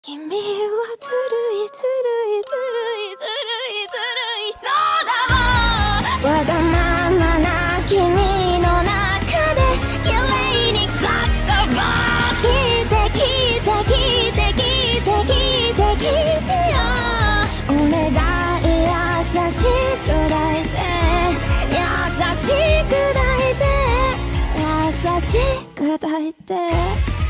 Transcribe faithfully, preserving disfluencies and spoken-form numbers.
君はずるいずるいずるいずるいずるいそうだわ。わがままな君の中で綺麗に腐ったバー聞いて聞いて聞いて聞いて聞いて聞いてよお願い優しく抱いて優しく抱いて優しく抱いて